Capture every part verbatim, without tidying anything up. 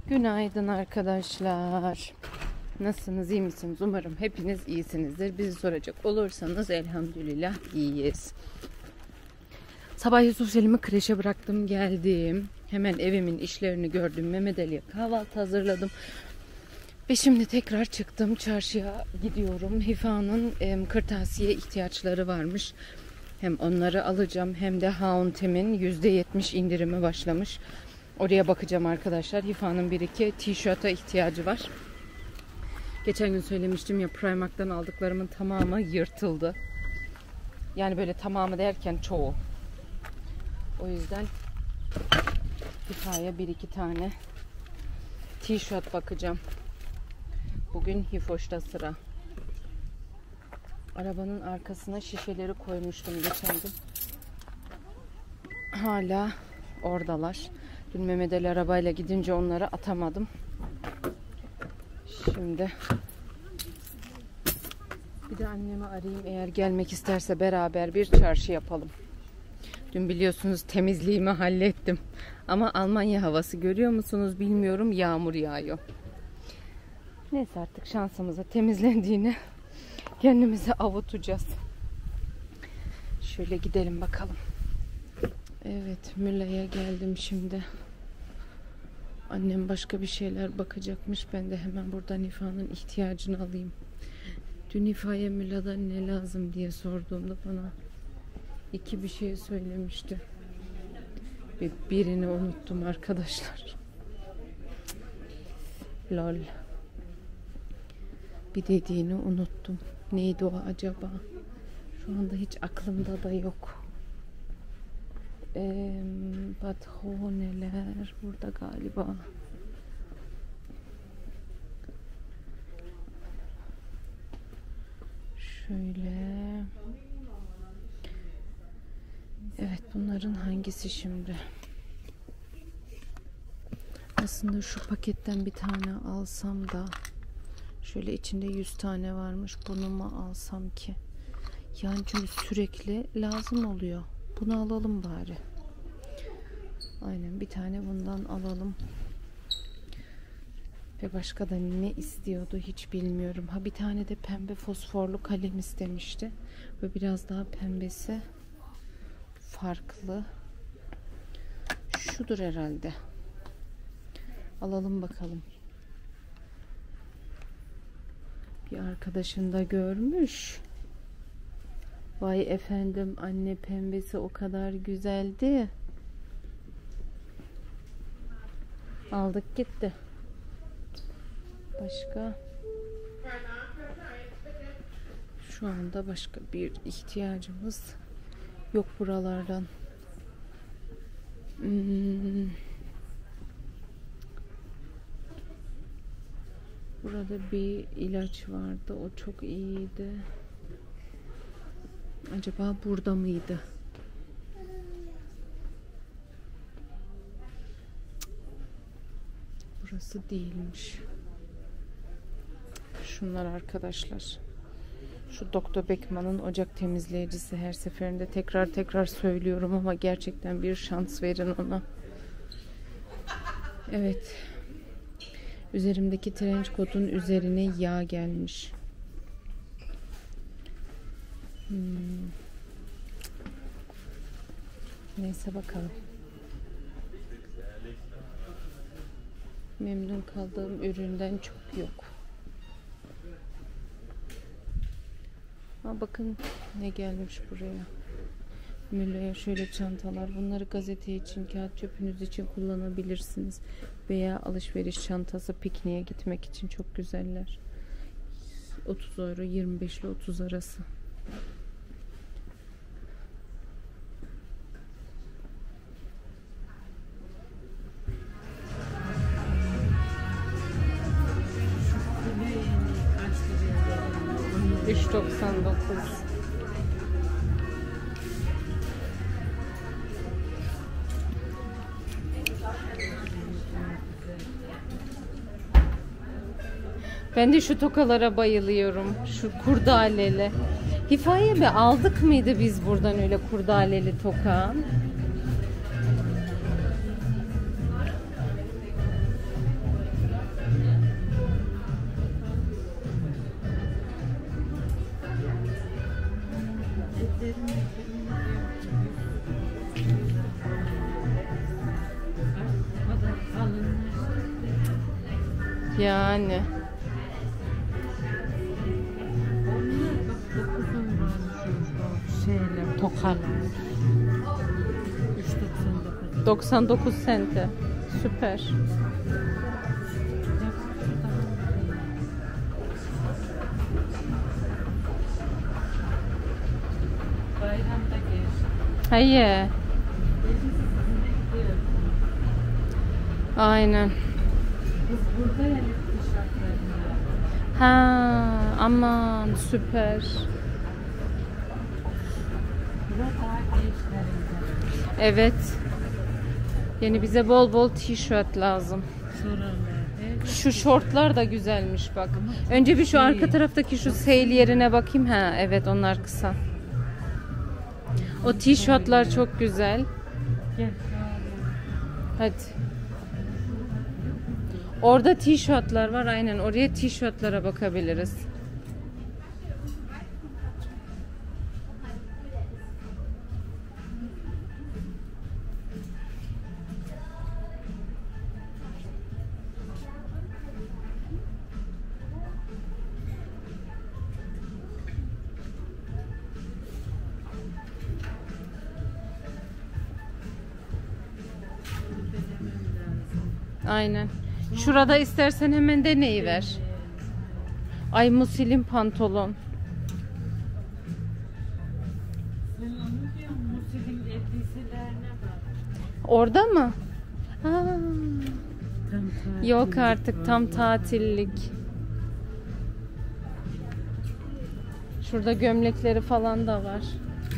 Günaydın arkadaşlar. Nasılsınız, iyi misiniz? Umarım hepiniz iyisinizdir. Bizi soracak olursanız elhamdülillah iyiyiz. Sabah Yusuf Selim'i kreşe bıraktım, geldim. Hemen evimin işlerini gördüm. Mehmet Ali'ye kahvaltı hazırladım. Ve şimdi tekrar çıktım. Çarşıya gidiyorum. Hifa'nın e, kırtasiye ihtiyaçları varmış. Hem onları alacağım hem de H and M'in yüzde yetmiş indirimi başlamış. Oraya bakacağım arkadaşlar. Hifa'nın bir iki tişörte ihtiyacı var. Geçen gün söylemiştim ya, Primark'tan aldıklarımın tamamı yırtıldı. Yani böyle tamamı derken çoğu. O yüzden Hifa'ya bir iki tane tişört bakacağım. Bugün Hifoş'ta sıra. Arabanın arkasına şişeleri koymuştum geçen gün. Hala oradalar. Dün Mehmet Ali arabayla gidince onları atamadım. Şimdi bir de annemi arayayım, eğer gelmek isterse beraber bir çarşı yapalım. Dün biliyorsunuz temizliğimi hallettim. Ama Almanya havası görüyor musunuz bilmiyorum, yağmur yağıyor. Neyse, artık şansımıza temizlendiğini kendimize avutacağız. Şöyle gidelim bakalım. Evet, Mülla'ya geldim şimdi. Annem başka bir şeyler bakacakmış. Ben de hemen buradan Hifa'nın ihtiyacını alayım. Dün Hifa'ya Mülla'dan ne lazım diye sorduğumda bana iki bir şey söylemişti. Ve birini unuttum arkadaşlar. Lol. Bir dediğini unuttum. Neydi o acaba? Şu anda hiç aklımda da yok. Eee patroneler burada galiba. Şöyle. Evet, bunların hangisi şimdi? Aslında şu paketten bir tane alsam da, şöyle içinde yüz tane varmış, bunu mu alsam ki? Yani çünkü sürekli lazım oluyor. Bunu alalım bari. Aynen, bir tane bundan alalım. Ve başka da ne istiyordu hiç bilmiyorum. Ha, bir tane de pembe fosforlu kalem istemişti. Ve biraz daha pembesi farklı. Şudur herhalde. Alalım bakalım. Bir arkadaşın da görmüş. Vay efendim, anne pembesi o kadar güzeldi. Aldık gitti. Başka? Şu anda başka bir ihtiyacımız yok buralardan. Hmm. Burada bir ilaç vardı. O çok iyiydi. Acaba burada mıydı? Burası değilmiş. Şunlar arkadaşlar. Şu Doktor Beckman'ın ocak temizleyicisi, her seferinde tekrar tekrar söylüyorum ama gerçekten bir şans verin ona. Evet. Üzerimdeki trench coat'un üzerine yağ gelmiş. Hmm. Neyse bakalım. Memnun kaldığım üründen çok yok. Ha, bakın ne gelmiş buraya. Mülla'ya şöyle çantalar. Bunları gazete için, kağıt çöpünüz için kullanabilirsiniz. Veya alışveriş çantası, pikniğe gitmek için çok güzeller. otuz euro, yirmi beş ile otuz arası. üç doksan dokuz. Ben de şu tokalara bayılıyorum. Şu kurdaleli. Hifa'ya bir aldık mıydı biz buradan öyle kurdaleli toka? Yani. Şeyler, tokalar. doksan dokuz sente. Süper. Bayramda gel. Hayır. Aynen. Biz burada ya tişörtlerinde. Ha, aman süper. Burada daha gençlerinde. Evet. Yani bize bol bol tişört lazım. Sorarlar. Evet. Şu şortlar da güzelmiş bak. Önce bir şu arka taraftaki şu sale yerine bakayım. Ha, evet onlar kısa. O tişörtler çok güzel. Gel. Hadi. Orada tişörtler var, aynen oraya tişörtlere bakabiliriz. Aynen. Şurada istersen hemen deneyiver. Ay muslin pantolon. Sen onu diyorsun, Musil'in elbiselerine bak. Orada mı? Ha. Tam tatillik Yok artık tam vallahi. tatillik. Şurada gömlekleri falan da var.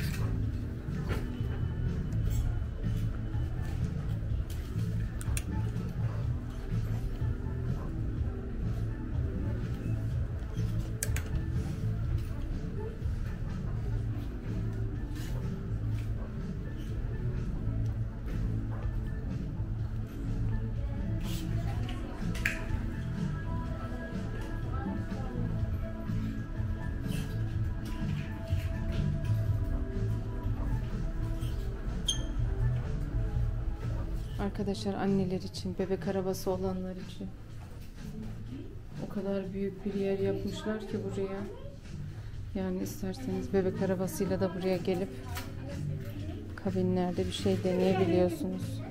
Arkadaşlar anneler için, bebek arabası olanlar için. O kadar büyük bir yer yapmışlar ki buraya. Yani isterseniz bebek arabasıyla da buraya gelip kabinlerde bir şey deneyebiliyorsunuz.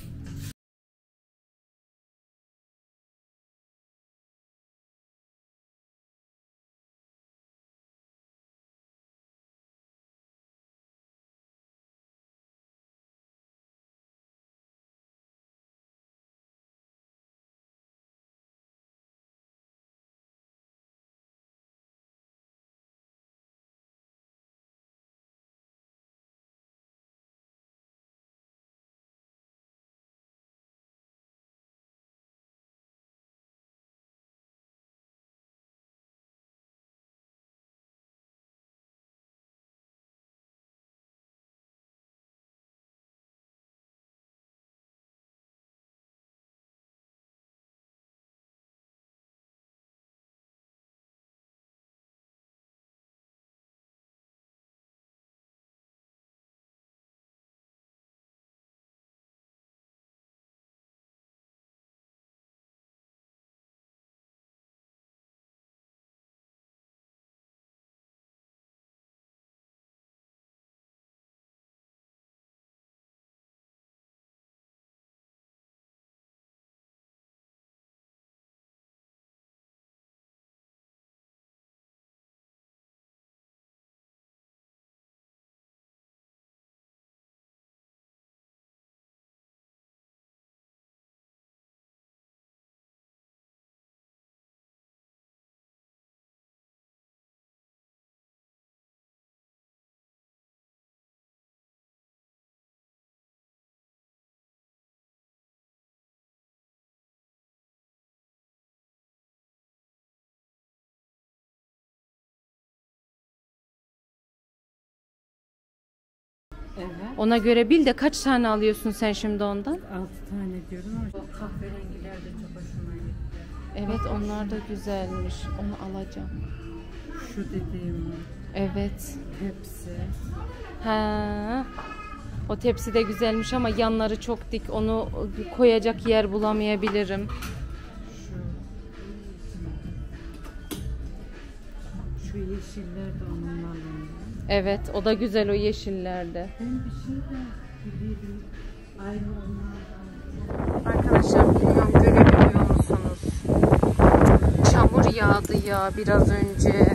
Evet. Ona göre bil de kaç tane alıyorsun sen şimdi ondan? Altı tane diyorum ama o kahverengiler de çok hoşuma gitti. Evet onlar da güzelmiş. Onu alacağım. Şu dediğim o. Evet. Hepsi. Ha. O tepsi de güzelmiş ama yanları çok dik. Onu koyacak yer bulamayabilirim. Şu, şu yeşiller de onlardan. Evet, o da güzel o yeşillerde. Ben bir şey de biliyorum. Aynı onlardan. Arkadaşlar bilmiyorum görebiliyor musunuz? Çamur yağdı ya biraz önce.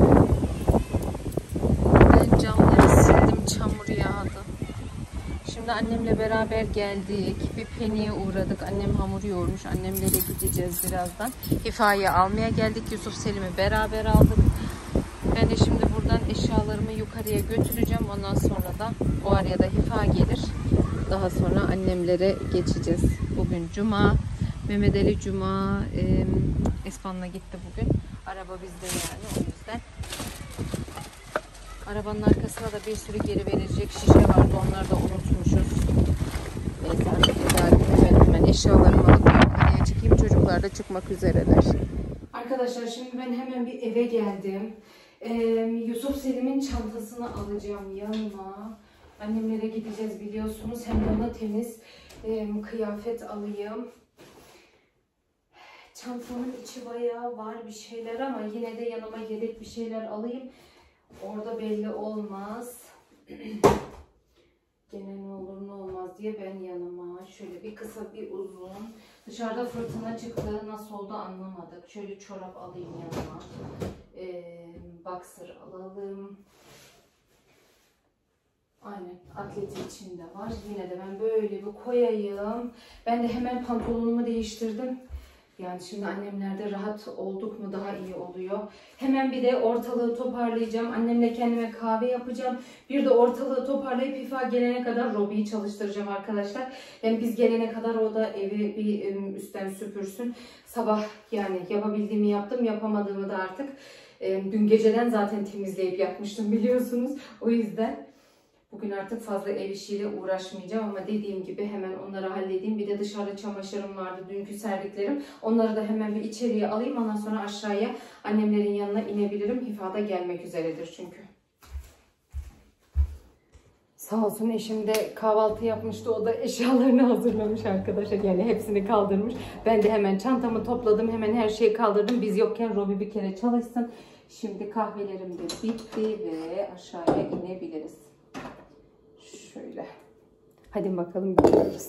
Ben camları sildim, çamur yağdı. Şimdi annemle beraber geldik. Bir Penny'e uğradık. Annem hamur yoğurmuş. Annemlere gideceğiz birazdan. Hifa'yı almaya geldik. Yusuf Selim'i beraber aldık. Ben de şimdi buradan eşyalarımı yukarıya götüreceğim. Ondan sonra da o araya da Hifa gelir. Daha sonra annemlere geçeceğiz. Bugün Cuma. Mehmet Ali Cuma. E, Espan'la gitti bugün. Araba bizde yani o yüzden. Arabanın arkasına da bir sürü geri verilecek şişe vardı. Onları da unutmuşuz. Neyse artık hemen hemen eşyalarımı alıp yukarıya çıkayım. Çocuklar da çıkmak üzereler. Arkadaşlar şimdi ben hemen bir eve geldim. Ee, Yusuf Selim'in çantasını alacağım yanıma. Annemlere gideceğiz biliyorsunuz. Hem de ona temiz e, kıyafet alayım. Çantamın içi bayağı var bir şeyler ama yine de yanıma yedek bir şeyler alayım. Orada belli olmaz. Gene ne olur ne olmaz diye ben yanıma şöyle bir kısa bir uzun. Dışarıda fırtına çıktı. Nasıl oldu anlamadık. Şöyle çorap alayım yanıma. Ee, boxer alalım. Aynen atleti içinde var. Yine de ben böyle bir koyayım. Ben de hemen pantolonumu değiştirdim. Yani şimdi annemlerde rahat olduk mu daha iyi oluyor. Hemen bir de ortalığı toparlayacağım. Annemle kendime kahve yapacağım. Bir de ortalığı toparlayıp Hifa gelene kadar Robi'yi çalıştıracağım arkadaşlar. Yani biz gelene kadar o da evi bir üstten süpürsün. Sabah yani yapabildiğimi yaptım. Yapamadığımı da artık dün geceden zaten temizleyip yapmıştım biliyorsunuz. O yüzden bugün artık fazla ev işiyle uğraşmayacağım ama dediğim gibi hemen onları halledeyim. Bir de dışarıda çamaşırım vardı, dünkü serdiklerim. Onları da hemen bir içeriye alayım. Ondan sonra aşağıya annemlerin yanına inebilirim. Hifa da gelmek üzeredir çünkü. Sağ olsun eşim de kahvaltı yapmıştı. O da eşyalarını hazırlamış arkadaşlar. Yani hepsini kaldırmış. Ben de hemen çantamı topladım. Hemen her şeyi kaldırdım. Biz yokken Robi bir kere çalışsın. Şimdi kahvelerim de bitti ve aşağıya inebiliriz. Şöyle. Hadi bakalım gidiyoruz.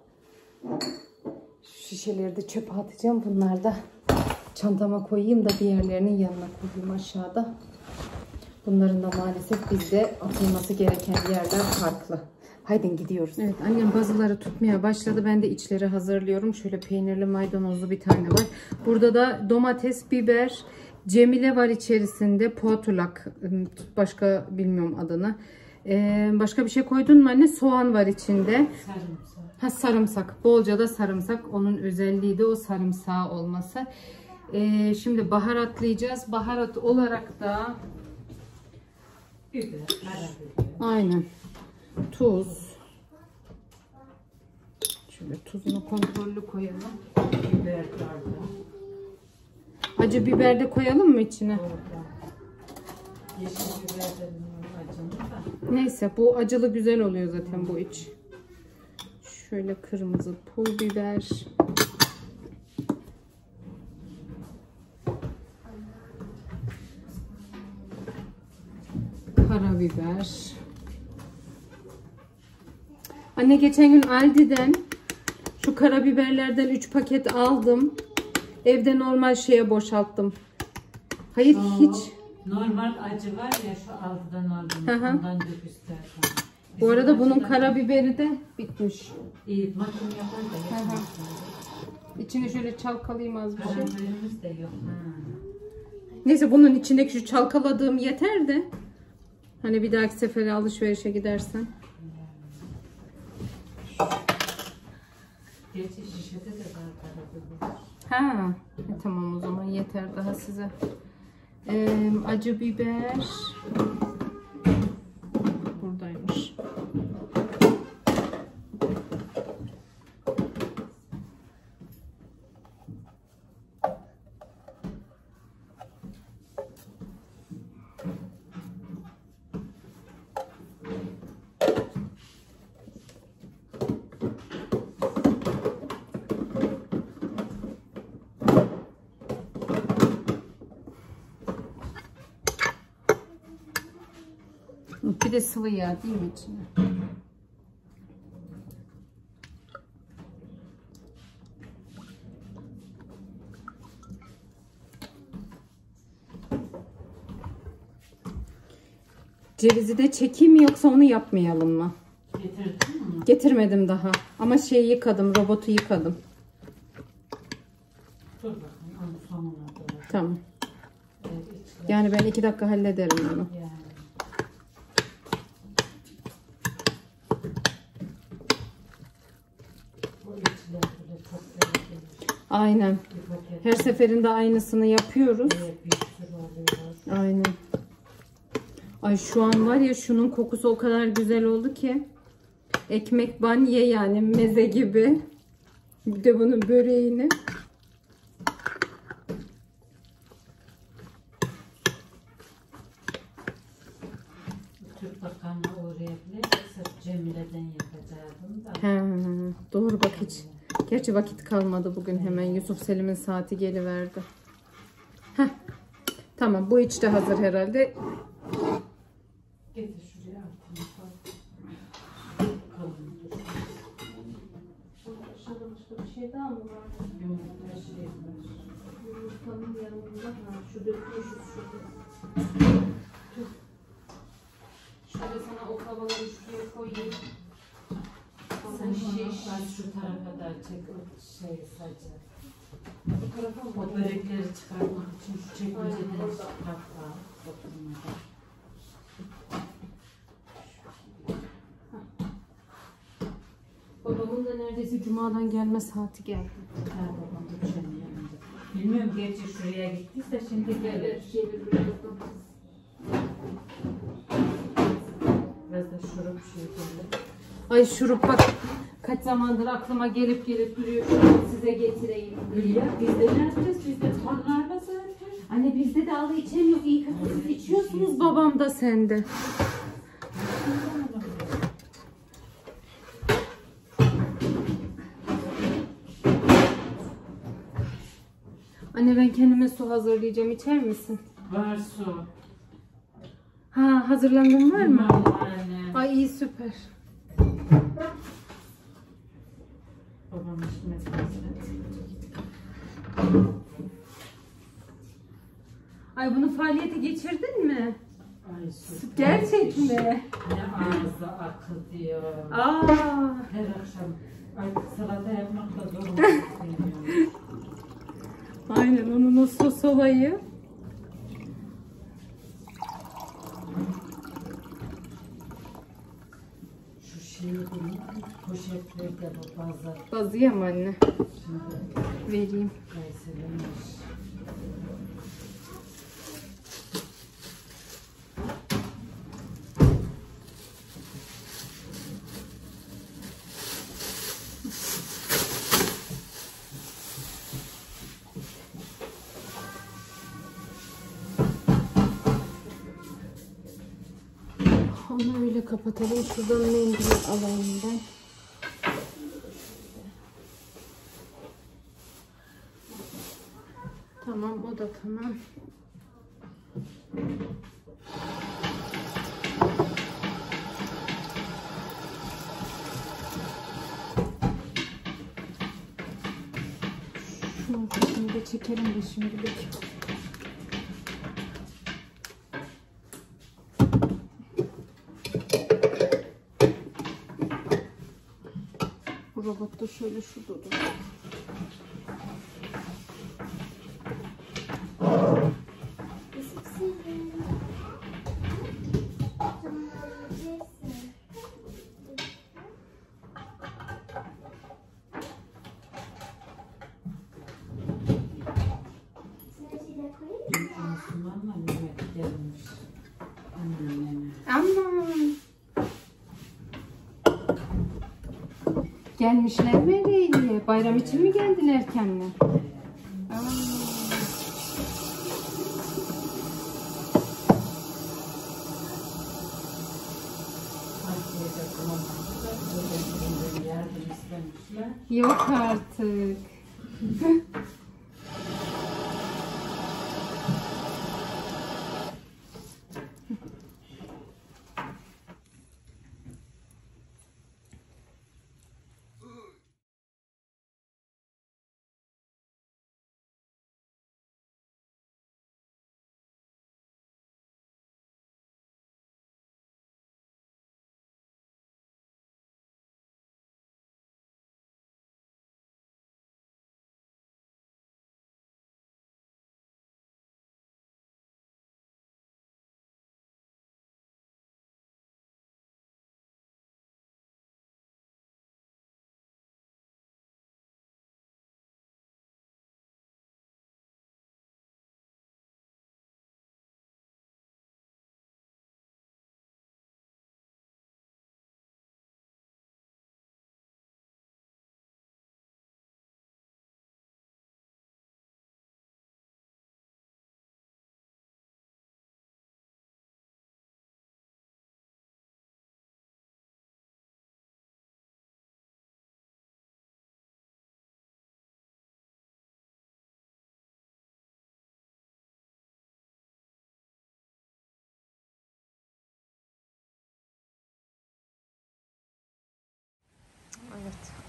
Şu şişeleri de çöpe atacağım. Bunları da çantama koyayım da diğerlerinin yanına koyayım aşağıda. Bunların da maalesef bizde atılması gereken yerler farklı. Haydi gidiyoruz. Evet annem bazıları tutmaya başladı. Ben de içleri hazırlıyorum. Şöyle peynirli maydanozlu bir tane var. Burada da domates, biber, Cemile var içerisinde. Poğatulak. Başka bilmiyorum adını. Ee, başka bir şey koydun mu anne? Soğan var içinde. Sarımsak. Ha sarımsak. Bolca da sarımsak. Onun özelliği de o sarımsağı olması. Ee, şimdi baharatlayacağız. Baharat olarak da Biber, karabiber. aynen. Tuz. Şöyle tuzunu kontrollü koyalım. Biber vardı. Acı biber de koyalım mı içine? Orada. Yeşil biberden acılı da. Neyse bu acılı güzel oluyor zaten bu iç. Şöyle kırmızı pul biber. Karabiber. Anne geçen gün Aldi'den şu karabiberlerden üç paket aldım. Evde normal şeye boşalttım. Hayır Oo, hiç. normal acı var ya şu altıdan aldım. Hı hı. Ondan dök istersen. Bu arada Bizim bunun acıdan- karabiberi de bitmiş. İyi makine yapar da Hı hı. yapmaz. İçine şöyle çalkalayayım az bir şey. Karabiberimiz de yok. Ha. Neyse bunun içindeki şu çalkaladığım yeter de. Hani bir dahaki sefere alışverişe gidersen. Gerçi şişede de var karabiber. Ha, e, tamam o zaman yeter daha size. Ee, acı biber buradaymış. de sıvı yağ değil mi içine? Cevizi de çekeyim mi yoksa onu yapmayalım mı? Getirdin mi? Getirmedim daha. Ama şeyi yıkadım, robotu yıkadım. Dur bakalım. Onu sonuna doğru. Tamam. Evet, içler. Yani ben iki dakika hallederim bunu. Yani. Bu içler bile çok önemli. Aynen. Bir paket. Her seferinde aynısını yapıyoruz. Evet, bir sürü oluyor. Aynen. Ay şu an var ya, şunun kokusu o kadar güzel oldu ki. Ekmek banye yani, meze gibi. Bir de bunun böreğini. Türk bakanına uğrayabilir. Sırf Cemile'den yapacaktım da. He, doğru bak hiç. Gerçi vakit kalmadı bugün, hemen Yusuf Selim'in saati geliverdi. Heh. Tamam, bu iç de hazır herhalde. Getir şuraya altını koy. Kalın dur. Aşağıda başka bir şey daha mı var? Yumurta şey var. Yumurtanın yanında ha, şu dökmüşüz şurada. Şöyle sana o havaları şuraya koyayım. Sen şiş. Ben şu tarafa da çek o şey sadece. Bu tarafa mı? O börekleri çıkartmak için şu çekmeceden çıkartma. Oturmada. Babamın da neredeyse cumadan gelme saati geldi. Ha babam da senin yanında. Bilmiyorum gerçi şuraya gittiyse şimdi gelir. Biraz da şurup şey gelir. Ay şurup bak, kaç zamandır aklıma gelip gelip duruyor. Şunu size getireyim. Hülya biz de ne yapacağız? Biz de tonlarla zaten. Anne bizde de alı içen yok. İyi kötü siz içiyorsunuz, babam da sende. Anne ben kendime su hazırlayacağım. İçer misin? Var su. Ha, hazırlandın var mı? Anne. Ay iyi, süper. Babam işine hazır. Ay bunu faaliyete geçirdin mi? Ay süper. Gerçek mi? Ne ağızda akıl diyor. Aa. Her akşam artık salata yapmakla zor oluyor. Aynen, onun o sos olayı. Şu şeyi poşetlerde bu pazar. Bazıyım anne. Şimdi Vereyim. Kayseri'miş. Onu öyle kapatalım. Şuradan mendili alayım ben. Tamam, o da tamam. Şunu da çekelim de şimdilik. Bu robot da şöyle şurada dur. Müslümanla Mehmet gelmiş. Anneme. Aman. Gelmişler mi Ereğli'ye? Bayram için mi geldiler kendine? Aa. Asya'da kullanmışlar. Böyle yardım istemişler. Yok artık.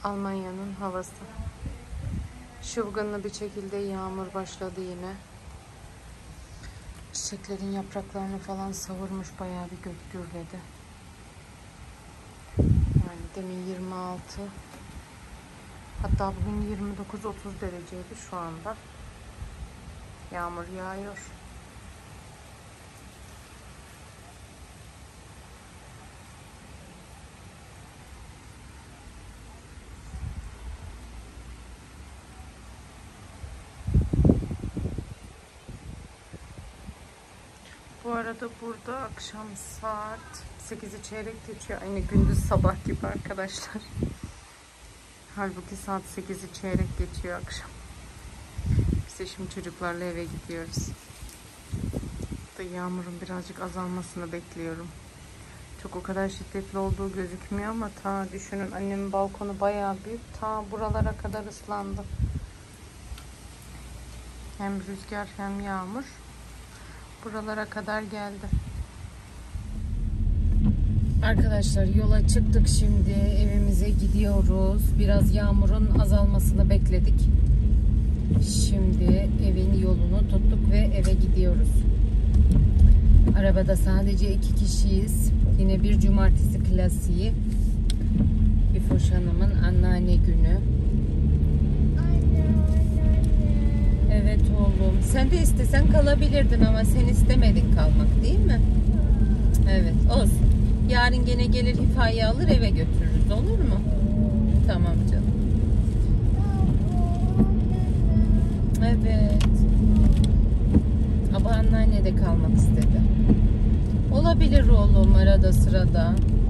Almanya'nın havası. Çılgınlı bir şekilde yağmur başladı yine. Çiçeklerin yapraklarını falan savurmuş, bayağı bir gök gürledi. Yani demin yirmi altı, hatta bugün yirmi dokuz otuz dereceydi, şu anda yağmur yağıyor. Bu arada burada akşam saat sekizi çeyrek geçiyor. Aynı gündüz sabah gibi arkadaşlar. Halbuki saat sekizi çeyrek geçiyor akşam. Biz de şimdi çocuklarla eve gidiyoruz. Da yağmurun birazcık azalmasını bekliyorum. Çok o kadar şiddetli olduğu gözükmüyor ama ta düşünün, annemin balkonu bayağı büyük. Ta buralara kadar ıslandı. Hem rüzgar hem yağmur buralara kadar geldi. Arkadaşlar yola çıktık, şimdi evimize gidiyoruz. Biraz yağmurun azalmasını bekledik. Şimdi evin yolunu tuttuk ve eve gidiyoruz. Arabada sadece iki kişiyiz. Yine bir cumartesi klasiği. İfoş Hanım'ın anneanne günü. Evet oğlum. Sen de istesen kalabilirdin ama sen istemedin kalmak, değil mi? Evet, olsun. Yarın gene gelir Hifa'yı alır, eve götürürüz, olur mu? Tamam canım. Evet. Ama anneanne de kalmak istedi. Olabilir oğlum, arada sırada.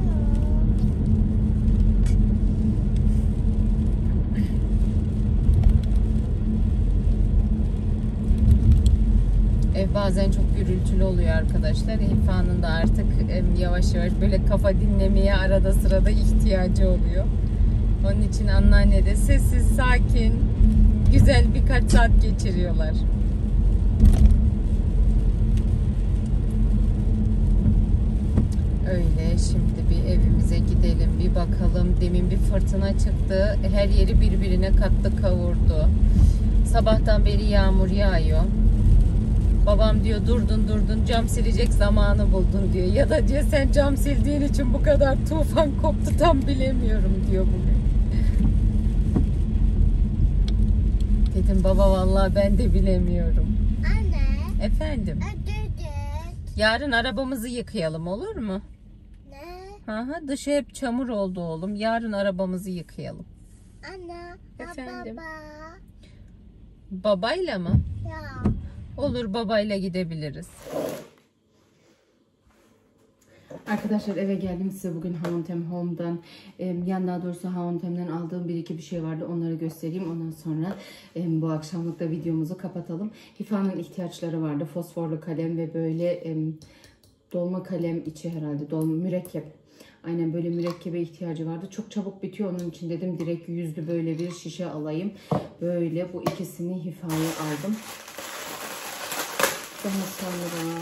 Ev bazen çok gürültülü oluyor arkadaşlar. Hifa'nın da artık yavaş yavaş böyle kafa dinlemeye arada sırada ihtiyacı oluyor. Onun için anneanne de sessiz, sakin, güzel birkaç saat geçiriyorlar. Öyle, şimdi bir evimize gidelim, bir bakalım. Demin bir fırtına çıktı. Her yeri birbirine kattı, kavurdu. Sabahtan beri yağmur yağıyor. Babam diyor durdun durdun cam silecek zamanı buldun diyor. Ya da diyor sen cam sildiğin için bu kadar tufan koptu, tam bilemiyorum diyor bugün. Dedim baba vallahi ben de bilemiyorum. Anne. Efendim. Ödüdük. Yarın arabamızı yıkayalım, olur mu? Ne? Aha, dışı hep çamur oldu oğlum. Yarın arabamızı yıkayalım. Anne. Efendim? Baba. Babayla mı? Ya. Olur, babayla gidebiliriz. Arkadaşlar eve geldim, size bugün H and M Home'dan e, yani daha doğrusu H and M'den aldığım bir iki bir şey vardı, onları göstereyim. Ondan sonra e, bu akşamlık da videomuzu kapatalım. Hifa'nın ihtiyaçları vardı, fosforlu kalem ve böyle e, dolma kalem içi herhalde dolma mürekkep. Aynen böyle mürekkebe ihtiyacı vardı. Çok çabuk bitiyor, onun için dedim direkt yüzlü böyle bir şişe alayım. Böyle bu ikisini Hifa'ya aldım. Daha sonra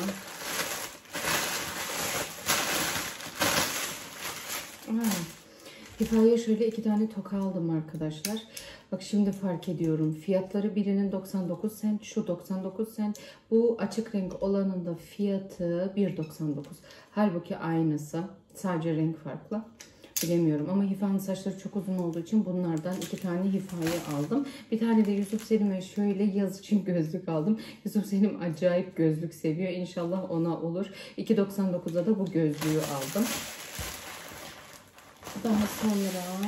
Hifa'ya şöyle iki tane toka aldım arkadaşlar. Bak şimdi fark ediyorum. Fiyatları birinin doksan dokuz sent, şu doksan dokuz sent. Bu açık renk olanın da fiyatı bir doksan dokuz. Halbuki aynısı. Sadece renk farklı. Bilemiyorum ama Hifa'nın saçları çok uzun olduğu için bunlardan iki tane Hifa'ya aldım. Bir tane de Yusuf Selim'e şöyle yaz için gözlük aldım. Yusuf Selim acayip gözlük seviyor. İnşallah ona olur. iki doksan dokuza da bu gözlüğü aldım. Daha sonra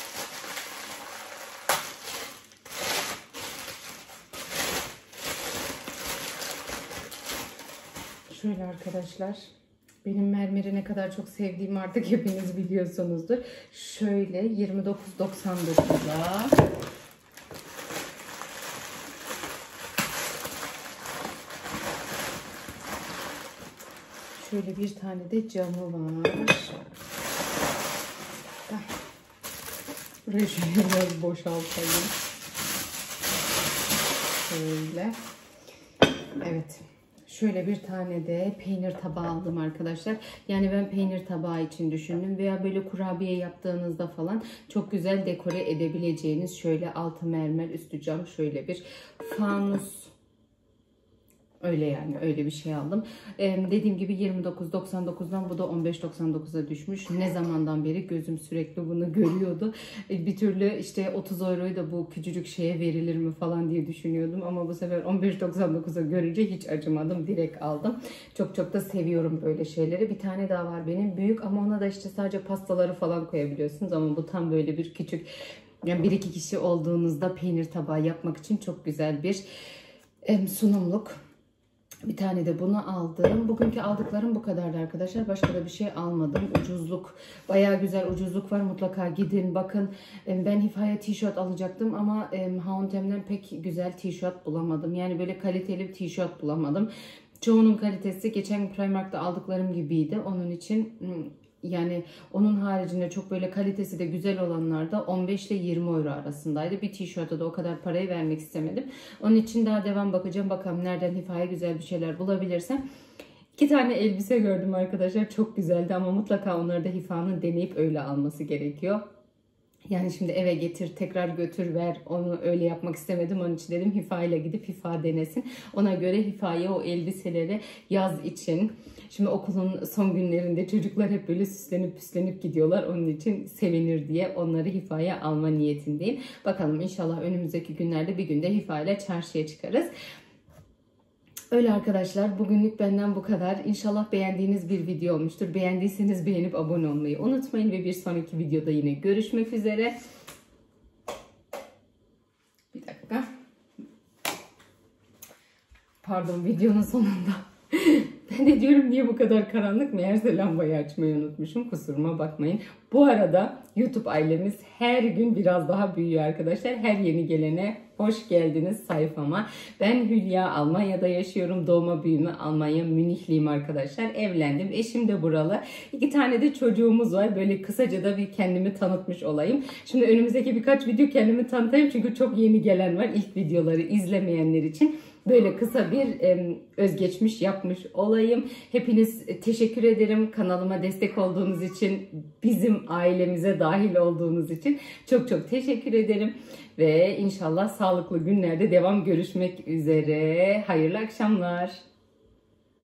şöyle arkadaşlar, benim mermeri ne kadar çok sevdiğimi artık hepiniz biliyorsunuzdur. Şöyle yirmi dokuz doksan dokuza şöyle bir tane de camı var. Burayı şöyle biraz boşaltayım. Şöyle. Evet. Şöyle bir tane de peynir tabağı aldım arkadaşlar. Yani ben peynir tabağı için düşündüm. Veya böyle kurabiye yaptığınızda falan çok güzel dekore edebileceğiniz şöyle altı mermer üstü cam şöyle bir fanus. Öyle yani öyle bir şey aldım. Ee, dediğim gibi yirmi dokuz doksan dokuzdan bu da on beş doksan dokuza düşmüş. Ne zamandan beri gözüm sürekli bunu görüyordu. Ee, bir türlü işte otuz euroyu da bu küçücük şeye verilir mi falan diye düşünüyordum. Ama bu sefer on beş doksan dokuza görünce hiç acımadım. Direkt aldım. Çok çok da seviyorum böyle şeyleri. Bir tane daha var benim büyük ama ona da işte sadece pastaları falan koyabiliyorsunuz. Ama bu tam böyle bir küçük, yani bir iki kişi olduğunuzda peynir tabağı yapmak için çok güzel bir em, sunumluk. Bir tane de bunu aldım. Bugünkü aldıklarım bu kadardı arkadaşlar. Başka da bir şey almadım. Ucuzluk. Bayağı güzel ucuzluk var. Mutlaka gidin bakın. Ben Hifa'ya tişört alacaktım ama H and M'den pek güzel tişört bulamadım. Yani böyle kaliteli bir tişört bulamadım. Çoğunun kalitesi geçen Primark'ta aldıklarım gibiydi. Onun için yani onun haricinde çok böyle kalitesi de güzel olanlar da on beş ile yirmi euro arasındaydı. Bir tişörte de o kadar parayı vermek istemedim. Onun için daha devam bakacağım. Bakalım nereden Hifa'ya güzel bir şeyler bulabilirsem. İki tane elbise gördüm arkadaşlar. Çok güzeldi ama mutlaka onları da Hifa'nın deneyip öyle alması gerekiyor. Yani şimdi eve getir, tekrar götür, ver. Onu öyle yapmak istemedim. Onun için dedim Hifa ile gidip Hifa denesin. Ona göre Hifa'ya o elbiseleri yaz için. Şimdi okulun son günlerinde çocuklar hep böyle süslenip püslenip gidiyorlar. Onun için sevinir diye onları Hifa'ya alma niyetindeyim. Bakalım inşallah önümüzdeki günlerde bir günde Hifa ile çarşıya çıkarız. Öyle arkadaşlar, bugünlük benden bu kadar. İnşallah beğendiğiniz bir video olmuştur. Beğendiyseniz beğenip abone olmayı unutmayın ve bir sonraki videoda yine görüşmek üzere. Bir dakika. Pardon, videonun sonunda. Ben de diyorum niye bu kadar karanlık? Meğerse lambayı açmayı unutmuşum. Kusuruma bakmayın. Bu arada YouTube ailemiz her gün biraz daha büyüyor arkadaşlar. Her yeni gelene hoş geldiniz sayfama. Ben Hülya, Almanya'da yaşıyorum. Doğma büyüme Almanya Münihliyim arkadaşlar. Evlendim. Eşim de buralı. İki tane de çocuğumuz var. Böyle kısaca da bir kendimi tanıtmış olayım. Şimdi önümüzdeki birkaç video kendimi tanıtayım. Çünkü çok yeni gelen var. İlk videoları izlemeyenler için. Böyle kısa bir e, özgeçmiş yapmış olayım. Hepiniz teşekkür ederim. Kanalıma destek olduğunuz için, bizim ailemize dahil olduğunuz için çok çok teşekkür ederim. Ve inşallah sağlıklı günlerde devam görüşmek üzere. Hayırlı akşamlar.